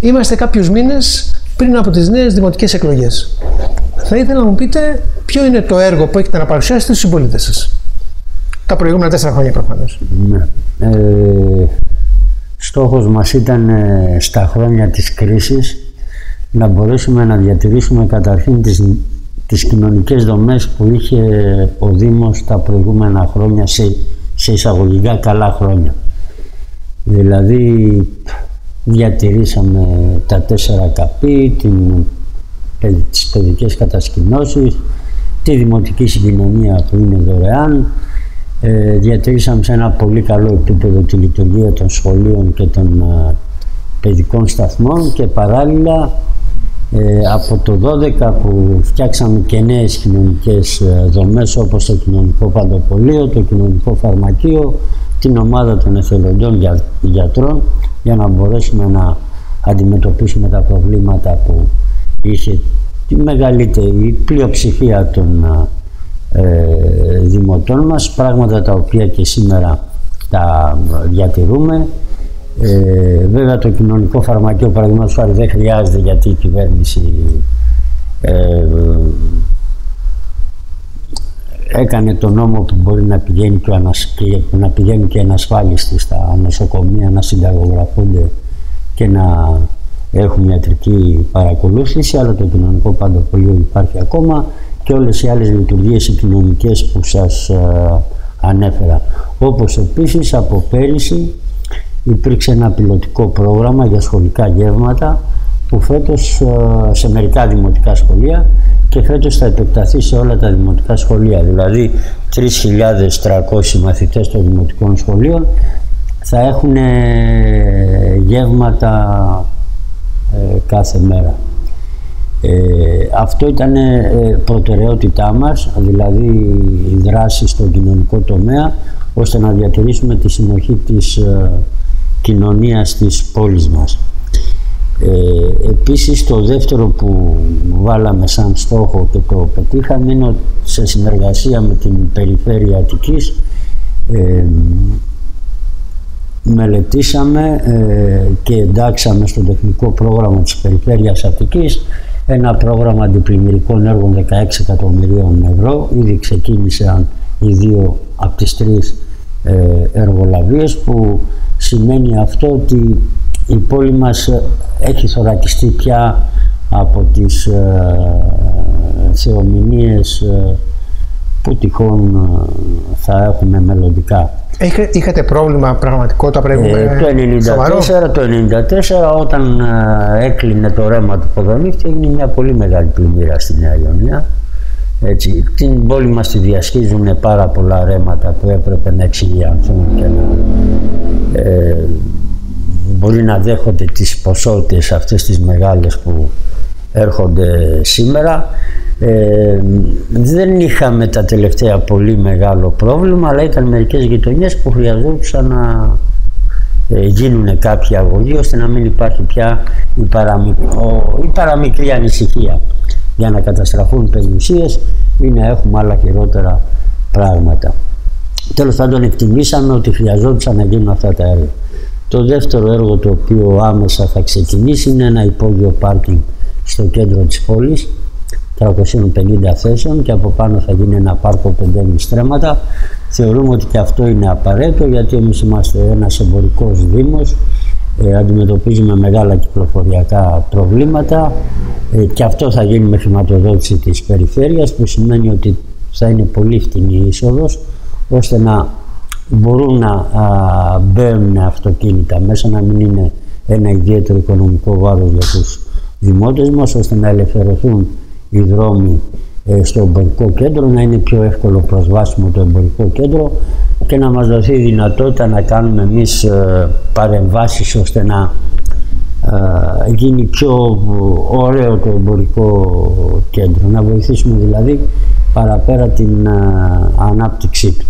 Είμαστε κάποιους μήνες πριν από τις νέες δημοτικές εκλογές. Θα ήθελα να μου πείτε ποιο είναι το έργο που έχετε να παρουσιάσετε στους συμπολίτες σας. Τα προηγούμενα 4 χρόνια προφανώς. Ναι. Στόχος μας ήταν στα χρόνια της κρίσης να μπορέσουμε να διατηρήσουμε καταρχήν τις κοινωνικές δομές που είχε ο Δήμος τα προηγούμενα χρόνια σε εισαγωγικά καλά χρόνια. Δηλαδή διατηρήσαμε τα 4 καπί, τις παιδικές κατασκηνώσεις, τη δημοτική συγκοινωνία που είναι δωρεάν. Διατηρήσαμε σε ένα πολύ καλό επίπεδο τη λειτουργία των σχολείων και των παιδικών σταθμών και παράλληλα από το 12 που φτιάξαμε και νέες κοινωνικές δομές όπως το κοινωνικό παντοπολείο, το κοινωνικό φαρμακείο, την ομάδα των εθελοντών γιατρών για να μπορέσουμε να αντιμετωπίσουμε τα προβλήματα που είχε τη μεγαλύτερη πλειοψηφία των δημοτών μας, πράγματα τα οποία και σήμερα τα διατηρούμε. Βέβαια το κοινωνικό φαρμακείο παραδείγματος χάρη δεν χρειάζεται γιατί η κυβέρνηση έκανε το νόμο που μπορεί να πηγαίνει και ενασφάλιστοι στα νοσοκομεία να συνταγογραφούνται και να έχουν ιατρική παρακολούθηση, αλλά το κοινωνικό παντοπολείο υπάρχει ακόμα και όλες οι άλλες λειτουργίες οι κοινωνικές που σας ανέφερα. Όπως επίσης από πέρυσι υπήρξε ένα πιλωτικό πρόγραμμα για σχολικά γεύματα που φέτος σε μερικά δημοτικά σχολεία και φέτος θα επεκταθεί σε όλα τα δημοτικά σχολεία. Δηλαδή 3.300 μαθητές των δημοτικών σχολείων θα έχουν γεύματα κάθε μέρα. Αυτό ήταν προτεραιότητά μας, δηλαδή η δράση στον κοινωνικό τομέα, ώστε να διατηρήσουμε τη συνοχή της κοινωνίας της πόλης μας. Επίσης το δεύτερο που βάλαμε σαν στόχο και το πετύχαμε είναι σε συνεργασία με την Περιφέρεια Αττικής μελετήσαμε και εντάξαμε στο τεχνικό πρόγραμμα της Περιφέρειας Αττικής ένα πρόγραμμα αντιπλημμυρικών έργων 16 εκατομμυρίων ευρώ. Ήδη ξεκίνησαν οι 2 από τις 3 εργολαβίες, που σημαίνει αυτό ότι η πόλη μας έχει θωρακιστεί πια από τις θεομηνίες που τυχόν θα έχουμε μελλοντικά. Είχατε πρόβλημα πραγματικό το 1994 όταν έκλεινε το ρέμα του Ποδονύφτη, έγινε μια πολύ μεγάλη πλημμύρα στη Νέα Ιωνία. Έτσι, την πόλη μας τη διασχίζουν πάρα πολλά ρέματα που έπρεπε να εξηγιανθούν και να μπορεί να δέχονται τις ποσότητες αυτές τις μεγάλες που έρχονται σήμερα. Δεν είχαμε τα τελευταία πολύ μεγάλο πρόβλημα, αλλά ήταν μερικές γειτονιές που χρειαζόντουσαν να γίνουν κάποια αγωγή ώστε να μην υπάρχει πια η παραμικρή ανησυχία για να καταστραφούν περιουσίες ή να έχουμε άλλα χειρότερα πράγματα. Τέλος πάντων, εκτιμήσαμε ότι χρειαζόντουσαν να γίνουν αυτά τα έργα. Το δεύτερο έργο το οποίο άμεσα θα ξεκινήσει είναι ένα υπόγειο πάρκινγκ στο κέντρο της πόλης, 350 θέσεων, και από πάνω θα γίνει ένα πάρκο 5,5 στρέμματα. Θεωρούμε ότι και αυτό είναι απαραίτητο, γιατί εμείς είμαστε ένας εμπορικός δήμος, αντιμετωπίζουμε μεγάλα κυκλοφοριακά προβλήματα και αυτό θα γίνει με χρηματοδότηση της περιφέρειας, που σημαίνει ότι θα είναι πολύ φτηνή η είσοδος, ώστε να μπορούν να μπαίνουν αυτοκίνητα μέσα, να μην είναι ένα ιδιαίτερο οικονομικό βάρος για τους δημότες μας, ώστε να ελευθερωθούν οι δρόμοι στο εμπορικό κέντρο, να είναι πιο εύκολο προσβάσιμο το εμπορικό κέντρο και να μας δοθεί η δυνατότητα να κάνουμε εμείς παρεμβάσεις ώστε να γίνει πιο ωραίο το εμπορικό κέντρο, να βοηθήσουμε δηλαδή παραπέρα την ανάπτυξή του.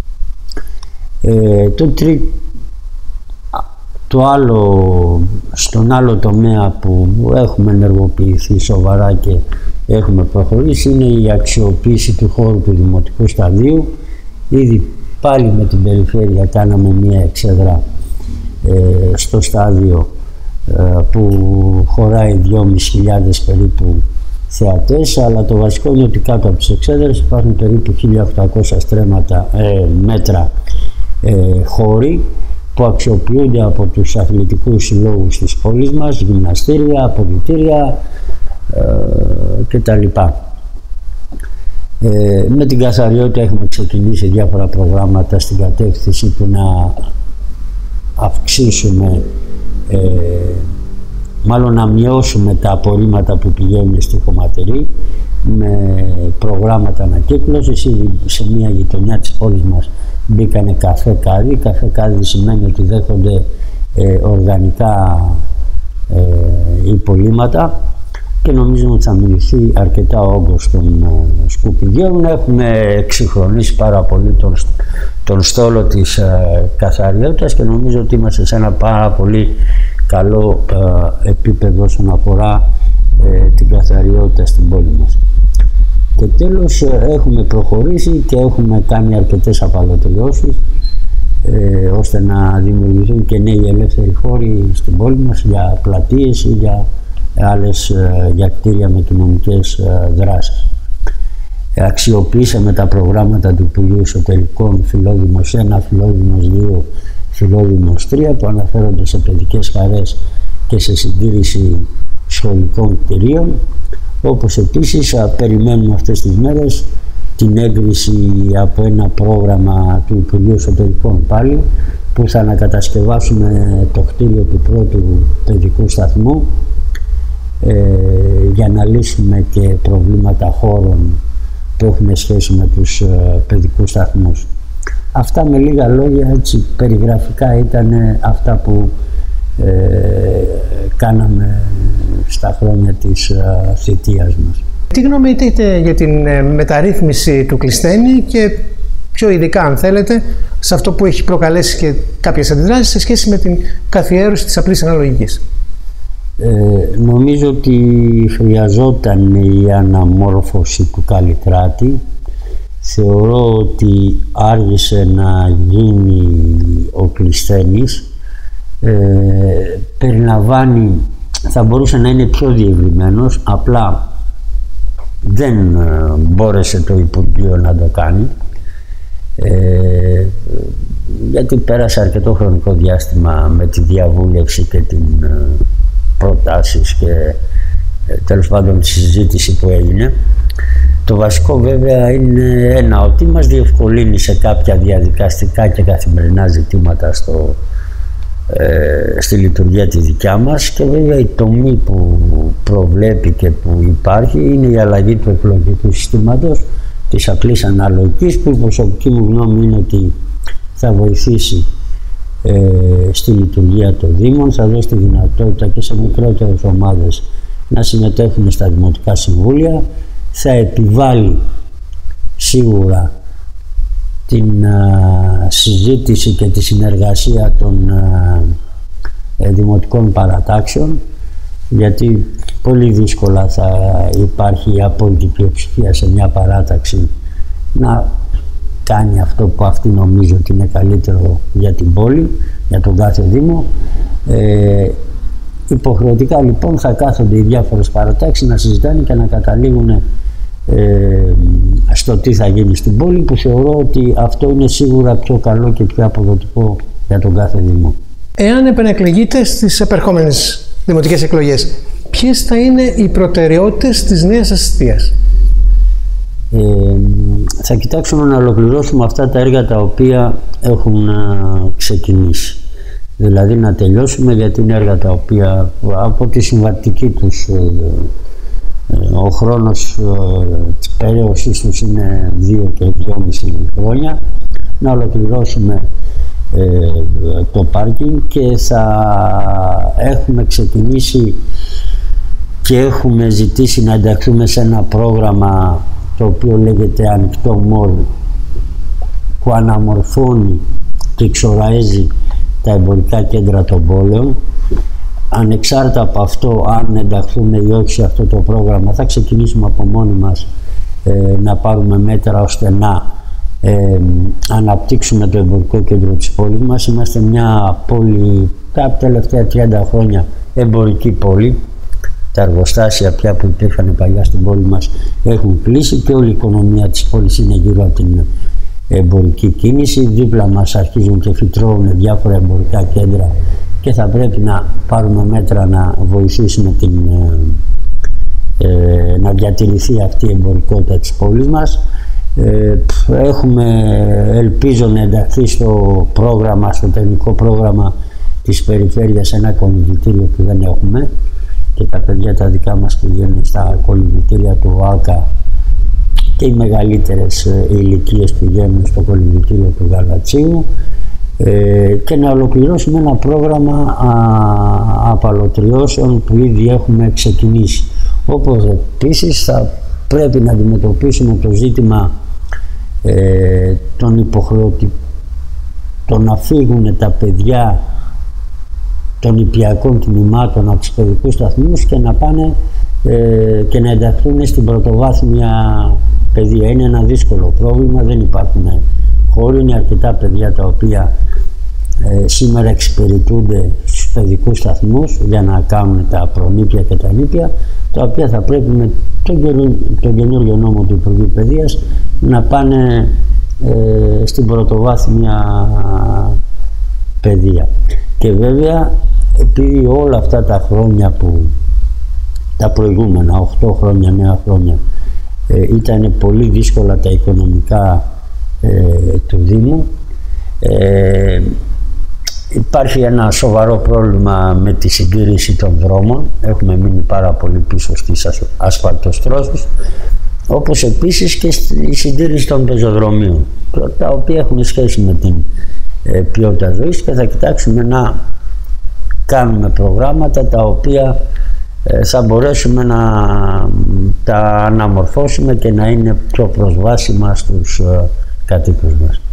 Στον άλλο τομέα που έχουμε ενεργοποιηθεί σοβαρά και έχουμε προχωρήσει είναι η αξιοποίηση του χώρου του Δημοτικού Σταδίου. Ήδη πάλι με την περιφέρεια κάναμε μία εξέδρα στο στάδιο που χωράει 2.500 περίπου θεατές, αλλά το βασικό είναι ότι κάτω από τις εξέδρες υπάρχουν περίπου 1.800 μέτρα χώροι που αξιοποιούνται από τους αθλητικούς συλλόγους της πόλης μας, γυμναστήρια, αποδυτήρια κτλ. Με την καθαριότητα έχουμε ξεκινήσει διάφορα προγράμματα στην κατεύθυνση του να αυξήσουμε, μάλλον να μειώσουμε τα απορρίμματα που πηγαίνουν στη χωματερή με προγράμματα ανακύκλωσης. Ήδη σε μια γειτονιά της πόλης μας μπήκανε καφέ κάδι. Καφέ κάδι σημαίνει ότι δέχονται οργανικά υπολείμματα και νομίζουμε ότι θα μειωθεί αρκετά ο όγκος των σκουπιδιών. Έχουμε εξυγχρονίσει πάρα πολύ τον στόλο της καθαριότητας και νομίζω ότι είμαστε σε ένα πάρα πολύ καλό επίπεδο όσον αφορά την καθαριότητα στην πόλη μας. Και τέλος, έχουμε προχωρήσει και έχουμε κάνει αρκετές απαλωτριώσεις ώστε να δημιουργηθούν και νέοι ελεύθεροι χώροι στην πόλη μας για πλατείες ή για κτίρια με κοινωνικές δράσεις. Αξιοποιήσαμε τα προγράμματα του Υπουργείου Εσωτερικών Φιλόδημος 1, Φιλόδημος 2, Φιλόδημος 3 που αναφέρονται σε παιδικές χαρές και σε συντήρηση σχολικών κτιρίων, όπως επίσης περιμένουμε αυτές τις μέρες την έγκριση από ένα πρόγραμμα του Υπουργείου Εσωτερικών πάλι που θα ανακατασκευάσουμε το κτίριο του πρώτου παιδικού σταθμού για να λύσουμε και προβλήματα χώρων που έχουν σχέση με τους παιδικούς σταθμούς. Αυτά με λίγα λόγια, έτσι περιγραφικά, ήταν αυτά που κάναμε στα χρόνια της θητείας μας. Τι γνώμη έχετε για την μεταρρύθμιση του Κλεισθένη και πιο ειδικά, αν θέλετε, σε αυτό που έχει προκαλέσει και κάποιες αντιδράσεις σε σχέση με την καθιέρωση της απλής αναλογικής? Νομίζω ότι χρειαζόταν η αναμόρφωση του Καλλικράτη. Θεωρώ ότι άργησε να γίνει ο Κλεισθένης. Περιλαμβάνει, θα μπορούσε να είναι πιο διευρυμένος, απλά δεν μπόρεσε το Υπουργείο να το κάνει, γιατί πέρασε αρκετό χρονικό διάστημα με τη διαβούλευση και την προτάσεις και τέλος πάντων τη συζήτηση που έγινε. Το βασικό βέβαια είναι ότι μας διευκολύνει σε κάποια διαδικαστικά και καθημερινά ζητήματα στη λειτουργία τη δικιά μας, και βέβαια η τομή που προβλέπει και που υπάρχει είναι η αλλαγή του εκλογικού συστήματος της απλής αναλογικής, που η προσωπική μου γνώμη είναι ότι θα βοηθήσει στη λειτουργία των Δήμων, θα δώσει τη δυνατότητα και σε μικρότερες ομάδες να συμμετέχουν στα δημοτικά συμβούλια, θα επιβάλλει σίγουρα την συζήτηση και τη συνεργασία των δημοτικών παρατάξεων, γιατί πολύ δύσκολα θα υπάρχει η απόλυτη πλειοψηφία σε μια παράταξη να κάνει αυτό που αυτή νομίζει ότι είναι καλύτερο για την πόλη, για τον κάθε Δήμο. Υποχρεωτικά λοιπόν θα κάθονται οι διάφορες παρατάξεις να συζητάνε και να καταλήγουν στο τι θα γίνει στην πόλη, που θεωρώ ότι αυτό είναι σίγουρα πιο καλό και πιο αποδοτικό για τον κάθε Δήμο. Εάν επανεκλεγείτε στις επερχόμενες δημοτικές εκλογές, ποιες θα είναι οι προτεραιότητες της νέας σας θητείας? Θα κοιτάξουμε να ολοκληρώσουμε αυτά τα έργα τα οποία έχουν ξεκινήσει. Δηλαδή να τελειώσουμε, γιατί είναι έργα τα οποία από τη συμβατική τους ο χρόνος της περίοδοσης τους είναι 2 και 2,5 χρόνια. Να ολοκληρώσουμε το πάρκινγκ και θα έχουμε ξεκινήσει και έχουμε ζητήσει να ενταχθούμε σε ένα πρόγραμμα το οποίο λέγεται Ανοιχτό Μολ, που αναμορφώνει και εξοραίζει τα εμπορικά κέντρα των πόλεων. Ανεξάρτητα από αυτό, αν ενταχθούμε ή όχι σε αυτό το πρόγραμμα, θα ξεκινήσουμε από μόνοι μας να πάρουμε μέτρα ώστε να αναπτύξουμε το εμπορικό κέντρο της πόλης μας. Είμαστε μια πόλη τα τελευταία 30 χρόνια εμπορική πόλη. Τα εργοστάσια πια που υπήρχαν παλιά στην πόλη μας έχουν κλείσει και όλη η οικονομία της πόλης είναι γύρω από την εμπορική κίνηση. Δίπλα μας αρχίζουν και φυτρώνουν διάφορα εμπορικά κέντρα και θα πρέπει να πάρουμε μέτρα να βοηθήσουμε να διατηρηθεί αυτή η εμπορικότητα της πόλης μας. Ελπίζω να ενταχθεί στο τεχνικό πρόγραμμα της περιφέρειας ένα κολυμβητήριο που δεν έχουμε, και τα παιδιά τα δικά μας πηγαίνουν στα κολυμβητήρια του ΆΚΑ και οι μεγαλύτερες ηλικίες πηγαίνουν στο κολυμβητήριο του Γαλατσίου, και να ολοκληρώσουμε ένα πρόγραμμα απαλωτριώσεων που ήδη έχουμε ξεκινήσει. Όπως επίσης θα πρέπει να αντιμετωπίσουμε το ζήτημα το να φύγουν τα παιδιά των νηπιακών κινημάτων από τους παιδικούς σταθμούς και να πάνε και να ενταχθούν στην πρωτοβάθμια παιδεία. Είναι ένα δύσκολο πρόβλημα, δεν υπάρχουν χώροι, είναι αρκετά παιδιά τα οποία σήμερα εξυπηρετούνται στους παιδικούς σταθμούς για να κάνουν τα προνήπια και τα νήπια, τα οποία θα πρέπει με τον καινούριο νόμο του Υπουργείου Παιδείας να πάνε στην πρωτοβάθμια παιδεία. Και βέβαια, επειδή όλα αυτά τα χρόνια τα προηγούμενα 8 χρόνια, 9 χρόνια ήταν πολύ δύσκολα τα οικονομικά του Δήμου, υπάρχει ένα σοβαρό πρόβλημα με τη συντήρηση των δρόμων. Έχουμε μείνει πάρα πολύ πίσω στις ασφαλτοστρώσεις, όπως επίσης και η συντήρηση των πεζοδρομίων, τα οποία έχουν σχέση με την ποιότητα ζωής, και θα κοιτάξουμε να κάνουμε προγράμματα τα οποία θα μπορέσουμε να τα αναμορφώσουμε και να είναι πιο προσβάσιμα στους κατοίκους μας.